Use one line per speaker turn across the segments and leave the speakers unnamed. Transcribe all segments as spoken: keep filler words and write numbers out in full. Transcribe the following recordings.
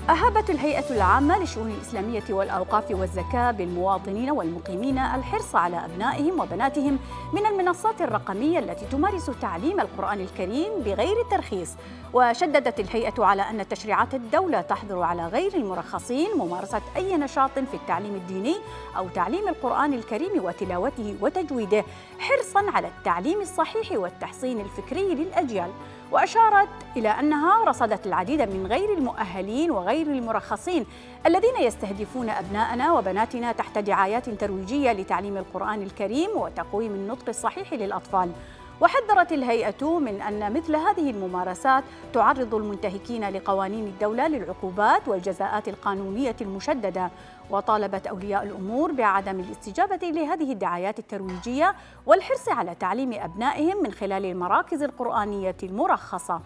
أهبت الهيئة العامة للشؤون الإسلامية والأوقاف والزكاة بالمواطنين والمقيمين الحرص على أبنائهم وبناتهم من المنصات الرقمية التي تمارس تعليم القرآن الكريم بغير ترخيص. وشددت الهيئة على أن تشريعات الدولة تحظر على غير المرخصين ممارسة أي نشاط في التعليم الديني أو تعليم القرآن الكريم وتلاوته وتجويده، حرصاً على التعليم الصحيح والتحصين الفكري للأجيال. وأشارت إلى أنها رصدت العديد من غير المؤهلين وغير المرخصين الذين يستهدفون أبناءنا وبناتنا تحت دعايات ترويجية لتعليم القرآن الكريم وتقويم النطق الصحيح للأطفال. وحذرت الهيئة من أن مثل هذه الممارسات تعرض المنتهكين لقوانين الدولة للعقوبات والجزاءات القانونية المشددة، وطالبت أولياء الأمور بعدم الاستجابة لهذه الدعايات الترويجية والحرص على تعليم أبنائهم من خلال المراكز القرآنية المرخصة.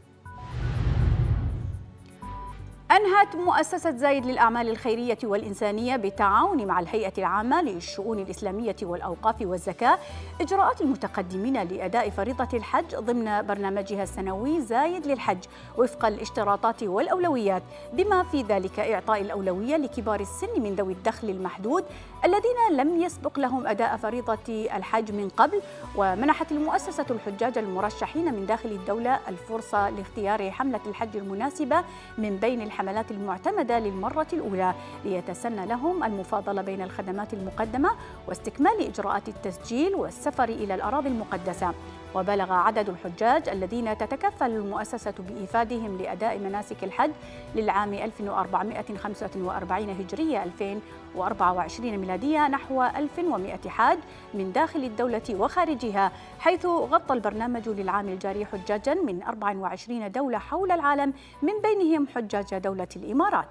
أنهت مؤسسة زايد للأعمال الخيرية والإنسانية بالتعاون مع الهيئة العامة للشؤون الإسلامية والأوقاف والزكاة إجراءات المتقدمين لأداء فريضة الحج ضمن برنامجها السنوي زايد للحج وفق الاشتراطات والأولويات، بما في ذلك إعطاء الأولوية لكبار السن من ذوي الدخل المحدود الذين لم يسبق لهم أداء فريضة الحج من قبل. ومنحت المؤسسة الحجاج المرشحين من داخل الدولة الفرصة لاختيار حملة الحج المناسبة من بين الحملات المعتمدة للمرة الأولى ليتسنى لهم المفاضلة بين الخدمات المقدمة واستكمال إجراءات التسجيل والسفر إلى الأراضي المقدسة. وبلغ عدد الحجاج الذين تتكفل المؤسسة بإيفادهم لأداء مناسك الحج للعام ألف وأربعمائة وخمسة وأربعين هجرية ألفين وأربعة وعشرين ميلادية نحو ألف ومائة حاج من داخل الدولة وخارجها، حيث غطى البرنامج للعام الجاري حجاجا من أربع وعشرين دولة حول العالم من بينهم حجاج دولة الإمارات.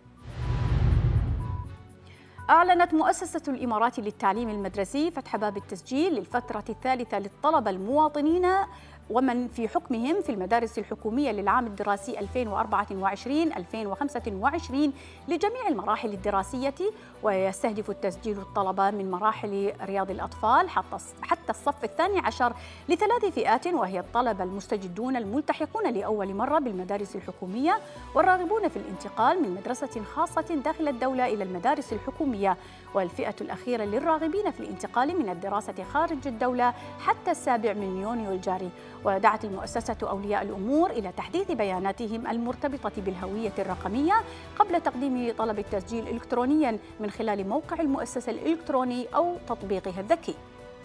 أعلنت مؤسسة الإمارات للتعليم المدرسي فتح باب التسجيل للفترة الثالثة للطلبة المواطنين ومن في حكمهم في المدارس الحكومية للعام الدراسي ألفين وأربعة وعشرين ألفين وخمسة وعشرين لجميع المراحل الدراسية. ويستهدف التسجيل الطلبة من مراحل رياض الأطفال حتى الصف الثاني عشر لثلاث فئات، وهي الطلبة المستجدون الملتحقون لأول مرة بالمدارس الحكومية والراغبون في الانتقال من مدرسة خاصة داخل الدولة إلى المدارس الحكومية، والفئة الأخيرة للراغبين في الانتقال من الدراسة خارج الدولة حتى السابع من يونيو الجاري. ودعت المؤسسة أولياء الأمور إلى تحديث بياناتهم المرتبطة بالهوية الرقمية قبل تقديم طلب التسجيل إلكترونياً من خلال موقع المؤسسة الإلكتروني أو تطبيقها الذكي.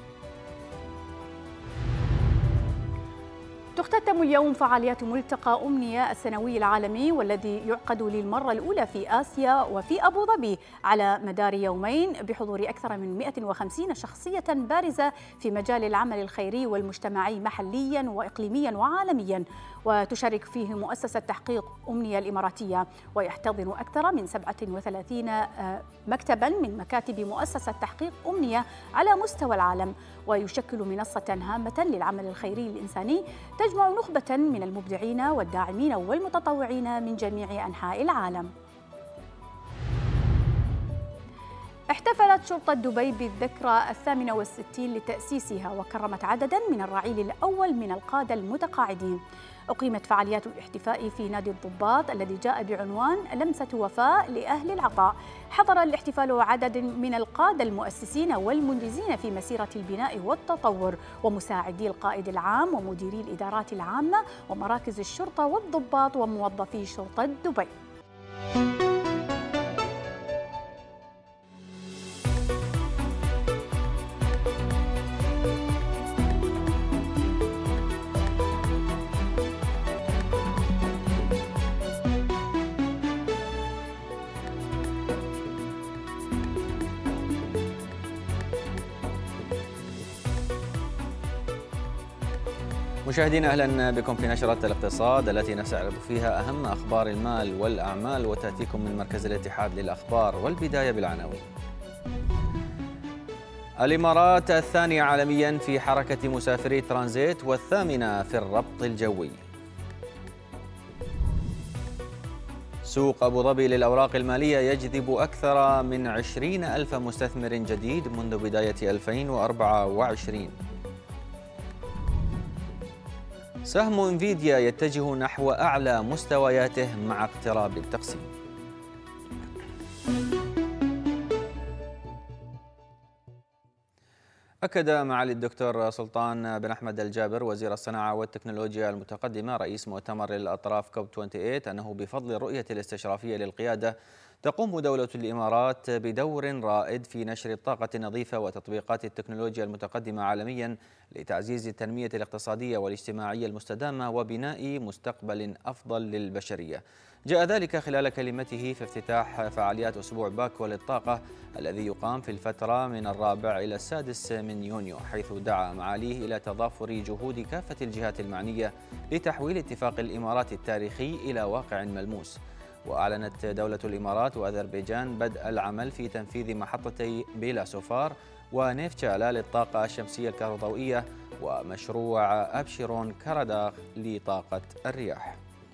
تختتم اليوم فعاليات ملتقى أمنية السنوي العالمي والذي يعقد للمرة الأولى في آسيا وفي أبو ظبي على مدار يومين بحضور أكثر من مئة وخمسين شخصية بارزة في مجال العمل الخيري والمجتمعي محليا وإقليميا وعالميا. وتشارك فيه مؤسسة تحقيق أمنية الإماراتية، ويحتضن أكثر من سبعة وثلاثين مكتبا من مكاتب مؤسسة تحقيق أمنية على مستوى العالم، ويشكل منصة هامة للعمل الخيري الإنساني تجمع نخبة من المبدعين والداعمين والمتطوعين من جميع أنحاء العالم. احتفلت شرطة دبي بالذكرى الثامنة والستين لتأسيسها وكرمت عددا من الرعيل الأول من القادة المتقاعدين. أقيمت فعاليات الاحتفاء في نادي الضباط الذي جاء بعنوان لمسة وفاء لأهل العطاء. حضر الاحتفال عدد من القادة المؤسسين والمنجزين في مسيرة البناء والتطور ومساعدي القائد العام ومديري الإدارات العامة ومراكز الشرطة والضباط وموظفي شرطة دبي.
مشاهدينا أهلا بكم في نشرة الاقتصاد التي نستعرض فيها أهم أخبار المال والأعمال وتأتيكم من مركز الاتحاد للأخبار، والبداية بالعناوين. الإمارات الثانية عالميا في حركة مسافري ترانزيت والثامنة في الربط الجوي. سوق أبو ظبي للأوراق المالية يجذب أكثر من عشرين ألف مستثمر جديد منذ بداية ألفين وأربعة وعشرين. سهم انفيديا يتجه نحو أعلى مستوياته مع اقتراب التقسيم. أكد معالي الدكتور سلطان بن أحمد الجابر وزير الصناعة والتكنولوجيا المتقدمة رئيس مؤتمر الأطراف كوب ثمانية وعشرين أنه بفضل الرؤية الاستشرافية للقيادة تقوم دولة الإمارات بدور رائد في نشر الطاقة النظيفة وتطبيقات التكنولوجيا المتقدمة عالميا لتعزيز التنمية الاقتصادية والاجتماعية المستدامة وبناء مستقبل أفضل للبشرية. جاء ذلك خلال كلمته في افتتاح فعاليات أسبوع باكو للطاقة الذي يقام في الفترة من الرابع إلى السادس من يونيو، حيث دعا معاليه إلى تضافر جهود كافة الجهات المعنية لتحويل اتفاق الإمارات التاريخي إلى واقع ملموس. وأعلنت دولة الإمارات وأذربيجان بدء العمل في تنفيذ محطتي بيلا سوفار ونيفتشالا للطاقة الشمسية الكهروضوئية ومشروع أبشيرون كاراداغ لطاقة الرياح.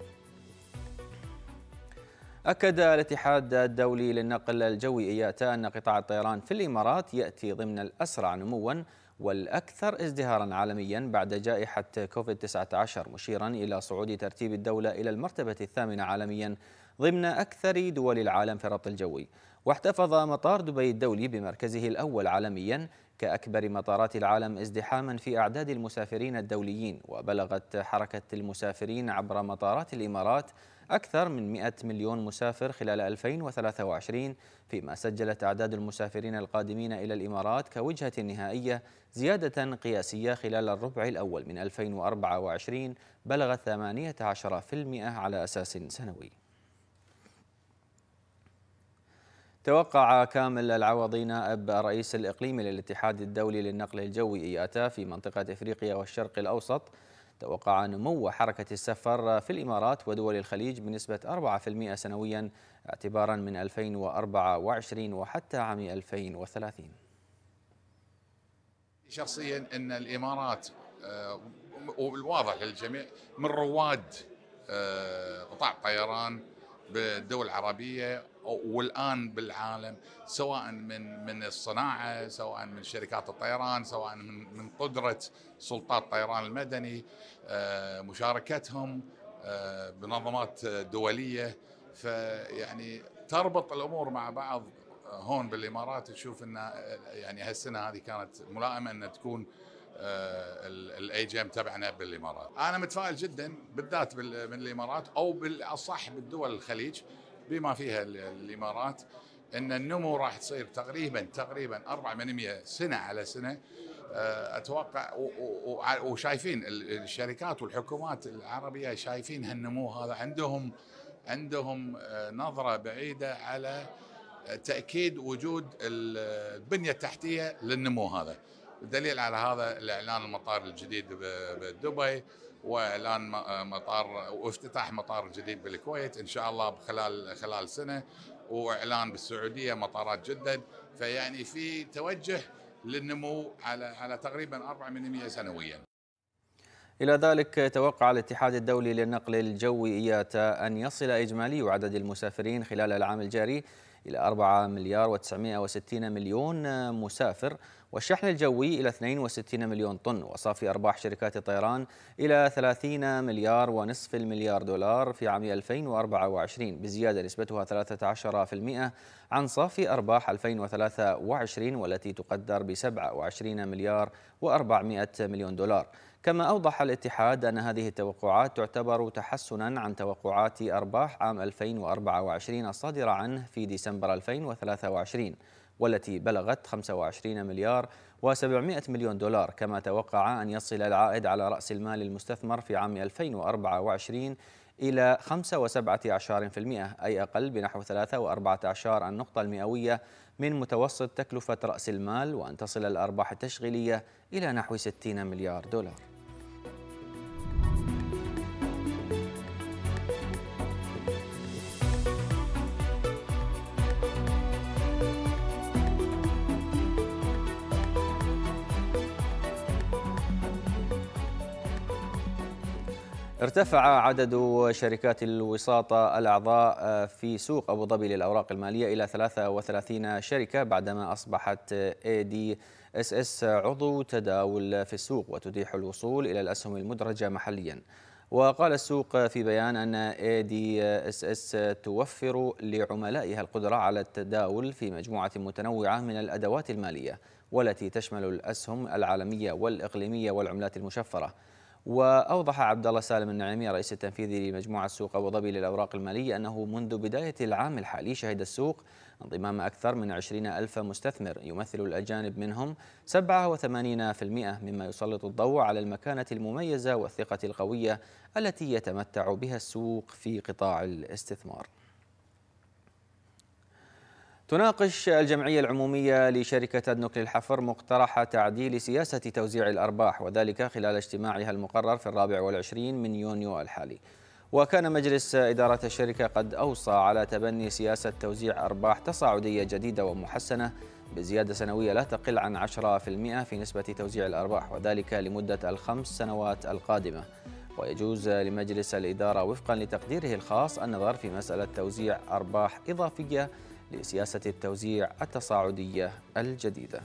أكد الاتحاد الدولي للنقل الجوي إياتا أن قطاع الطيران في الإمارات يأتي ضمن الأسرع نمواً والأكثر ازدهاراً عالمياً بعد جائحة كوفيد تسعة عشر، مشيراً إلى صعود ترتيب الدولة إلى المرتبة الثامنة عالمياً ضمن أكثر دول العالم في الربط الجوي. واحتفظ مطار دبي الدولي بمركزه الأول عالمياً كأكبر مطارات العالم ازدحاماً في أعداد المسافرين الدوليين، وبلغت حركة المسافرين عبر مطارات الإمارات أكثر من مئة مليون مسافر خلال ألفين وثلاثة وعشرين، فيما سجلت أعداد المسافرين القادمين إلى الإمارات كوجهة نهائية زيادة قياسية خلال الربع الأول من ألفين وأربعة وعشرين بلغت ثمانية عشر بالمئة على أساس سنوي. توقع كامل العوضي نائب الرئيس الإقليمي للاتحاد الدولي للنقل الجوي إياتا في منطقة إفريقيا والشرق الأوسط توقع نمو حركة السفر في الإمارات ودول الخليج بنسبة أربعة بالمئة سنويا اعتبارا من ألفين وأربعة وعشرين وحتى عام ألفين وثلاثين.
شخصيا أن الإمارات والواضح للجميع من رواد قطاع الطيران بالدول العربية والآن بالعالم، سواء من من الصناعة، سواء من شركات الطيران، سواء من من قدرة سلطات الطيران المدني، مشاركتهم بمنظمات دولية. فيعني تربط الأمور مع بعض هون بالإمارات. تشوف أن يعني هالسنة هذه كانت ملائمة أن تكون الاي جي ام تبعنا بالامارات. انا متفائل جدا بالذات من الامارات او بالاصح بالدول الخليج بما فيها الامارات ان النمو راح تصير تقريبا تقريبا أربعة بالمئة سنه على سنه. اتوقع وشايفين الشركات والحكومات العربيه شايفين هالنمو هذا، عندهم عندهم نظره بعيده على تاكيد وجود البنيه التحتيه للنمو هذا. الدليل على هذا الإعلان المطار الجديد بدبي، وإعلان مطار وافتتاح مطار جديد بالكويت إن شاء الله خلال خلال سنة، وإعلان بالسعودية مطارات جدد. فيعني في توجه للنمو على على تقريبا أربعة بالمئة سنويا.
إلى ذلك توقع الاتحاد الدولي للنقل الجوي إياتا أن يصل إجمالي عدد المسافرين خلال العام الجاري إلى أربعة مليار وتسعمئة وستين مليون مسافر، والشحن الجوي إلى اثنين وستين مليون طن، وصافي أرباح شركات الطيران إلى ثلاثين مليار ونصف المليار دولار في عام ألفين وأربعة وعشرين، بزيادة نسبتها ثلاثة عشر بالمئة عن صافي أرباح ألفين وثلاثة وعشرين والتي تقدر ب سبعة وعشرين مليار وأربعمئة مليون دولار. كما أوضح الاتحاد أن هذه التوقعات تعتبر تحسناً عن توقعات أرباح عام ألفين وأربعة وعشرين الصادرة عنه في ديسمبر ألفين وثلاثة وعشرين والتي بلغت خمسة وعشرين مليار وسبعمئة مليون دولار. كما توقع أن يصل العائد على رأس المال المستثمر في عام ألفين وأربعة وعشرين إلى خمسة وسبعة عشر بالمئة، أي أقل بنحو ثلاثة وأربعة عشر النقطة المئوية من متوسط تكلفة رأس المال، وأن تصل الأرباح التشغيلية إلى نحو ستين مليار دولار. ارتفع عدد شركات الوساطة الأعضاء في سوق أبو ظبي للأوراق المالية إلى ثلاثة وثلاثين شركة بعدما أصبحت إيه دي إس إس عضو تداول في السوق وتتيح الوصول إلى الأسهم المدرجة محليا. وقال السوق في بيان أن إيه دي إس إس توفر لعملائها القدرة على التداول في مجموعة متنوعة من الأدوات المالية والتي تشمل الأسهم العالمية والإقليمية والعملات المشفرة. وأوضح عبد الله سالم النعيمي رئيس التنفيذي لمجموعة سوق أبو ظبي للأوراق المالية أنه منذ بداية العام الحالي شهد السوق انضمام أكثر من عشرين ألف مستثمر يمثل الأجانب منهم سبعة وثمانين بالمئة، مما يسلط الضوء على المكانة المميزة والثقة القوية التي يتمتع بها السوق في قطاع الاستثمار. تناقش الجمعية العمومية لشركة أدنوك للحفر مقترح تعديل سياسة توزيع الأرباح، وذلك خلال اجتماعها المقرر في الرابع والعشرين من يونيو الحالي. وكان مجلس إدارة الشركة قد أوصى على تبني سياسة توزيع أرباح تصاعدية جديدة ومحسنة بزيادة سنوية لا تقل عن عشرة بالمئة في نسبة توزيع الأرباح، وذلك لمدة الخمس سنوات القادمة. ويجوز لمجلس الإدارة وفقا لتقديره الخاص النظر في مسألة توزيع أرباح إضافية لسياسة التوزيع التصاعدية الجديدة.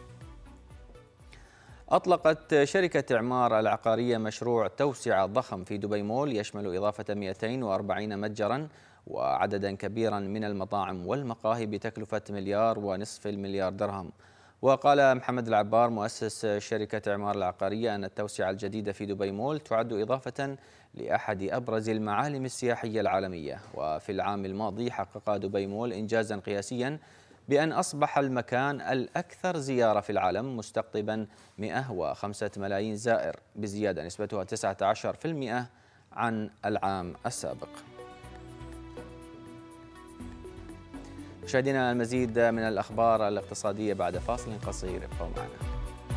أطلقت شركة إعمار العقارية مشروع توسعة ضخم في دبي مول يشمل إضافة مئتين وأربعين متجرا وعددا كبيرا من المطاعم والمقاهي بتكلفة مليار ونصف المليار درهم. وقال محمد العبار مؤسس شركة إعمار العقارية أن التوسعة الجديدة في دبي مول تعد إضافة لأحد أبرز المعالم السياحية العالمية. وفي العام الماضي حقق دبي مول إنجازا قياسيا بأن أصبح المكان الأكثر زيارة في العالم مستقطبا مئة وخمسة ملايين زائر بزيادة نسبتها تسعة عشر بالمئة عن العام السابق. مشاهدينا المزيد من الأخبار الاقتصادية بعد فاصل قصير، ابقوا معنا.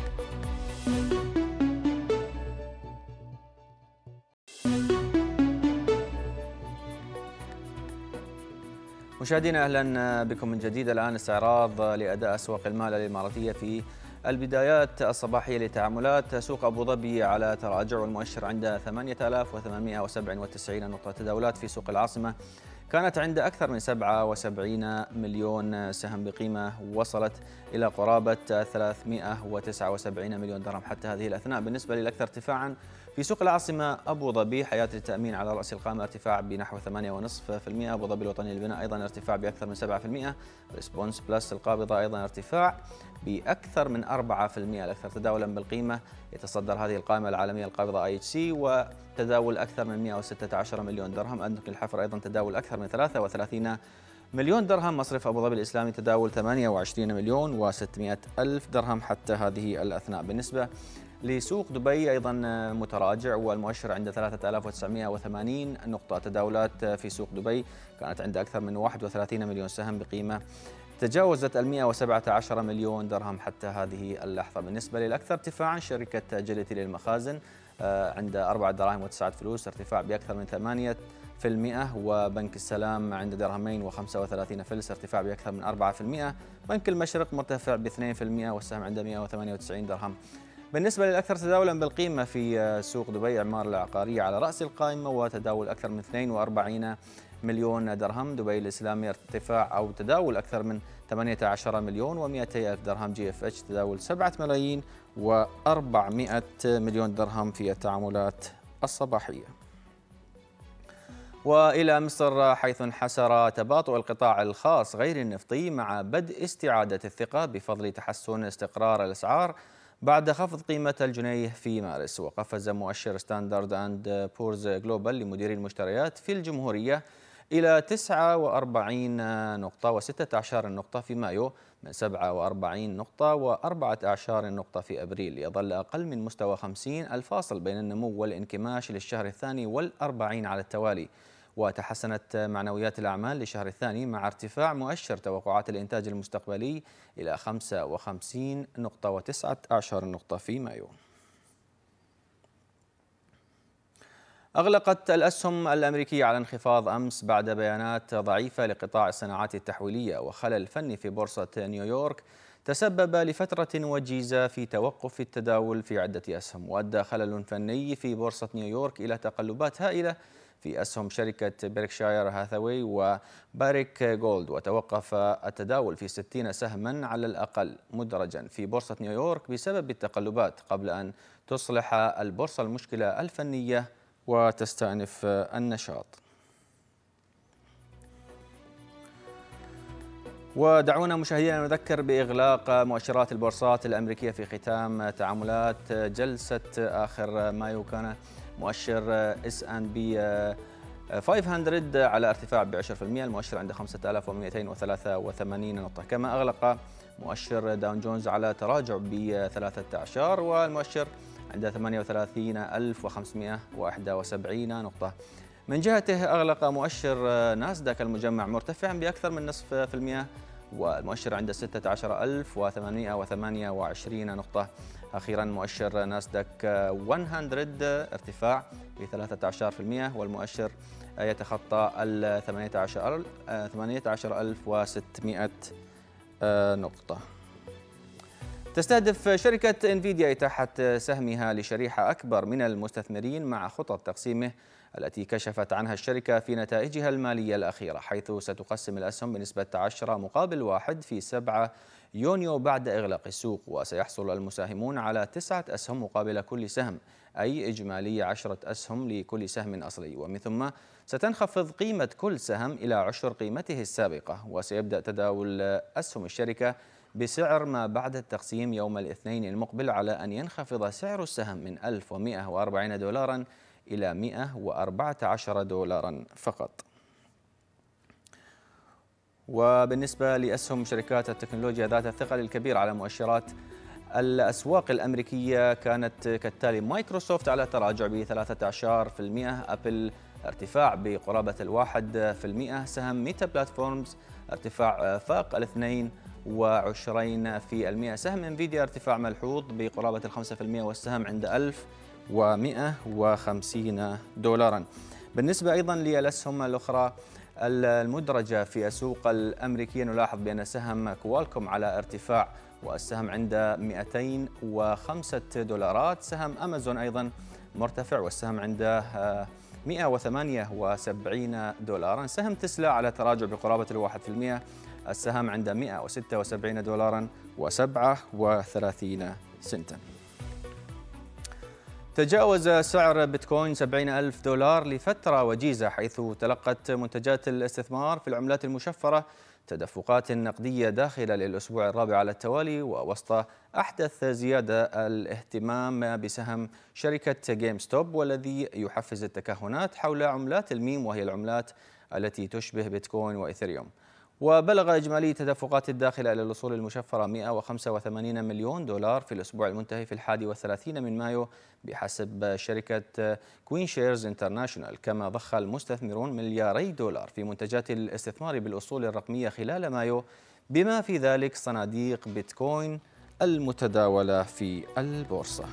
مشاهدينا أهلا بكم من جديد. الآن استعراض لأداء أسواق المال الإماراتية في البدايات الصباحية لتعاملات سوق أبو ظبي على تراجع، والمؤشر عند ثمانية آلاف وثمانمئة وسبعة وتسعين نقطة. تداولات في سوق العاصمة كانت عند أكثر من سبعة وسبعين مليون سهم بقيمة وصلت إلى قرابة ثلاثمئة وتسعة وسبعين مليون درهم حتى هذه الأثناء. بالنسبة للأكثر ارتفاعا في سوق العاصمة أبو ظبي، حياة التأمين على رأس القائمة ارتفاع بنحو ثمانية فاصلة خمسة بالمئة، أبو ظبي الوطني للبناء أيضا ارتفاع بأكثر من سبعة بالمئة، ريسبونس بلس القابضة أيضا ارتفاع بأكثر من أربعة بالمئة. الأكثر تداولا بالقيمة يتصدر هذه القائمة العالمية القابضة آي إتش سي وتداول أكثر من مئة وستة عشر مليون درهم. أدنوك للحفر أيضا تداول أكثر من ثلاثة وثلاثين مليون درهم. مصرف أبو ظبي الإسلامي تداول ثمانية وعشرين مليون وستمئة ألف درهم حتى هذه الأثناء. بالنسبة لسوق دبي أيضا متراجع والمؤشر عند ثلاثة آلاف وتسعمئة وثمانين نقطة. تداولات في سوق دبي كانت عند أكثر من واحد وثلاثين مليون سهم بقيمة تجاوزت المئة وسبعة عشر مليون درهم حتى هذه اللحظة. بالنسبة للأكثر ارتفاعا شركة جيلتي للمخازن عند أربعة دراهم وتسعة فلوس ارتفاع بأكثر من ثمانية في المئة، وبنك السلام عند درهمين وخمسة وثلاثين فلس ارتفاع بأكثر من أربعة في المئة، بنك المشرق مرتفع باثنين في المئة والسهم عند مئة وثمانية وتسعين درهم. بالنسبة للأكثر تداولا بالقيمة في سوق دبي إعمار العقارية على رأس القائمة وتداول أكثر من اثنين وأربعين مليون درهم. دبي الإسلامي ارتفاع أو تداول أكثر من ثمانية عشر مليون ومئتي ألف درهم. جي اف اتش تداول سبعة ملايين وأربعمئة مليون درهم في التعاملات الصباحية. وإلى مصر حيث انحسر تباطؤ القطاع الخاص غير النفطي مع بدء استعادة الثقة بفضل تحسن استقرار الأسعار بعد خفض قيمة الجنيه في مارس. وقفز مؤشر ستاندرد أند بورز جلوبال لمديري المشتريات في الجمهورية إلى تسعة وأربعين نقطة وستة عشر نقطة في مايو من سبعة وأربعين نقطة وأربعة عشر نقطة في أبريل، ليظل أقل من مستوى خمسين الفاصل بين النمو والانكماش للشهر الثاني والأربعين على التوالي. وتحسنت معنويات الأعمال للشهر الثاني مع ارتفاع مؤشر توقعات الإنتاج المستقبلي إلى خمسة وخمسين نقطة وتسعة عشر نقطة في مايو. أغلقت الأسهم الأمريكية على انخفاض أمس بعد بيانات ضعيفة لقطاع الصناعات التحويلية وخلل فني في بورصة نيويورك تسبب لفترة وجيزة في توقف التداول في عدة أسهم، وأدى خلل فني في بورصة نيويورك إلى تقلبات هائلة في أسهم شركة بيركشاير هاثاوي وباريك جولد، وتوقف التداول في ستين سهما على الأقل مدرجا في بورصة نيويورك بسبب التقلبات، قبل أن تصلح البورصة المشكلة الفنية وتستأنف النشاط. ودعونا مشاهدينا نذكر بإغلاق مؤشرات البورصات الأمريكية في ختام تعاملات جلسة آخر مايو. كان مؤشر اس ان بي خمسمئة على ارتفاع ب عشرة بالمئة، المؤشر عند خمسة آلاف ومئتين وثلاثة وثمانين نقطة، كما أغلق مؤشر داون جونز على تراجع ب ثلاثة عشر والمؤشر عند ثمانية وثلاثين ألف وخمسمئة وواحد وسبعين نقطة. من جهته أغلق مؤشر ناسداك المجمع مرتفعا بأكثر من نصف في المئة والمؤشر عند ستة عشر ألف وثمانمئة وثمانية وعشرين نقطة. أخيرا مؤشر ناسداك مئة ارتفاع ب ثلاثة عشر بالمئة والمؤشر يتخطى ال ثمانية عشر ألف وستمئة نقطة. تستهدف شركة انفيديا إتاحة سهمها لشريحة أكبر من المستثمرين مع خطط تقسيمه التي كشفت عنها الشركة في نتائجها المالية الأخيرة، حيث ستقسم الأسهم بنسبة عشرة مقابل واحد في سبعة يونيو بعد إغلاق السوق، وسيحصل المساهمون على تسعة أسهم مقابل كل سهم، أي إجمالي عشرة أسهم لكل سهم أصلي، ومن ثم ستنخفض قيمة كل سهم إلى عشر قيمته السابقة، وسيبدأ تداول أسهم الشركة بسعر ما بعد التقسيم يوم الاثنين المقبل، على أن ينخفض سعر السهم من ألف ومئة وأربعين دولارا إلى مئة وأربعة عشر دولارا فقط. وبالنسبة لأسهم شركات التكنولوجيا ذات الثقل الكبير على مؤشرات الأسواق الأمريكية كانت كالتالي: مايكروسوفت على تراجع ب ثلاثة عشر بالمئة، أبل ارتفاع بقرابة الواحد في المئة، سهم ميتا بلاتفورمز ارتفاع فاق الاثنين وعشرين في المئة، سهم انفيديا ارتفاع ملحوظ بقرابة الخمسة في المئة والسهم عند ألف ومئة وخمسين دولارا. بالنسبة أيضا للأسهم الأخرى المدرجة في السوق الأمريكية، نلاحظ بأن سهم كوالكوم على ارتفاع والسهم عند مئتين وخمسة دولارات، سهم أمازون أيضا مرتفع والسهم عند مئة وثمانية وسبعين دولارا، سهم تسلا على تراجع بقرابة الواحد في المئة، السهم عند مئة وستة وسبعين دولارا وسبعة وثلاثين سنتا. تجاوز سعر بيتكوين سبعين ألف دولار لفترة وجيزة، حيث تلقت منتجات الاستثمار في العملات المشفرة تدفقات نقدية داخلة للأسبوع الرابع على التوالي، ووسط أحدث زيادة الاهتمام بسهم شركة جيم ستوب، والذي يحفز التكهنات حول عملات الميم، وهي العملات التي تشبه بيتكوين وإيثيريوم. وبلغ إجمالي تدفقات الداخلة إلى الأصول المشفرة مئة وخمسة وثمانين مليون دولار في الأسبوع المنتهي في الحادي والثلاثين من مايو بحسب شركة كوين شيرز انترناشونال، كما ضخ المستثمرون ملياري دولار في منتجات الاستثمار بالأصول الرقمية خلال مايو، بما في ذلك صناديق بيتكوين المتداولة في البورصة.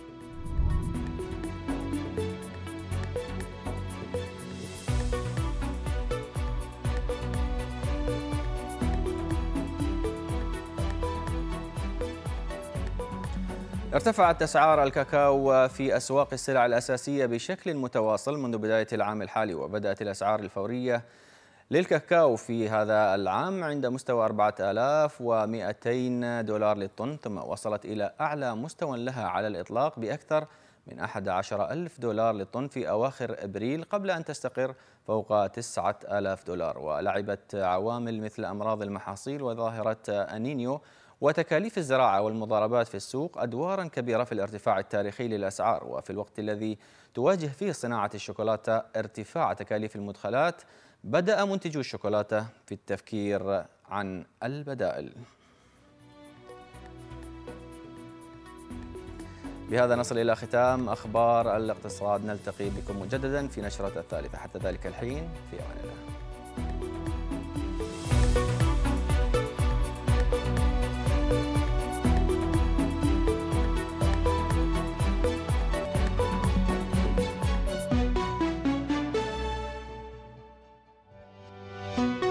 ارتفعت أسعار الكاكاو في أسواق السلع الأساسية بشكل متواصل منذ بداية العام الحالي، وبدأت الأسعار الفورية للكاكاو في هذا العام عند مستوى أربعة آلاف ومئتين دولار للطن، ثم وصلت إلى أعلى مستوى لها على الإطلاق بأكثر من أحد عشر ألف دولار للطن في أواخر أبريل، قبل أن تستقر فوق تسعة آلاف دولار. ولعبت عوامل مثل أمراض المحاصيل وظاهرة أنينيو وتكاليف الزراعة والمضاربات في السوق أدوارا كبيرة في الارتفاع التاريخي للأسعار. وفي الوقت الذي تواجه فيه صناعة الشوكولاتة ارتفاع تكاليف المدخلات، بدأ منتجو الشوكولاتة في التفكير عن البدائل. بهذا نصل إلى ختام أخبار الاقتصاد، نلتقي بكم مجددا في نشرة الثالثة، حتى ذلك الحين في أمان الله.
thank you